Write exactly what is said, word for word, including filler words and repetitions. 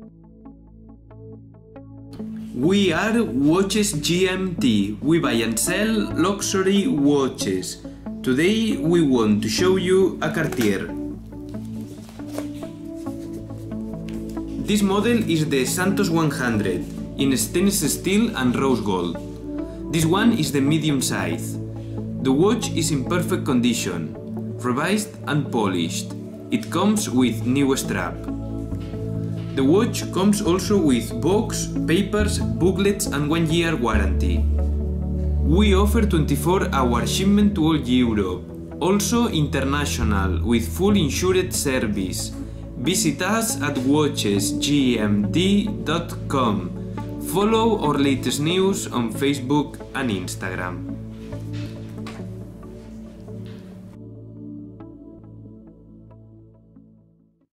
We are WatchesGMT. We buy and sell luxury watches. Today we want to show you a Cartier. This model is the Santos one hundred in stainless steel and rose gold. This one is the medium size. The watch is in perfect condition, revised and polished. It comes with new strap. The watch comes also with box, papers, booklets and one year warranty. We offer twenty-four hour shipment to all Europe, also international with full insured service. Visit us at watches G M T dot com. Follow our latest news on Facebook and Instagram.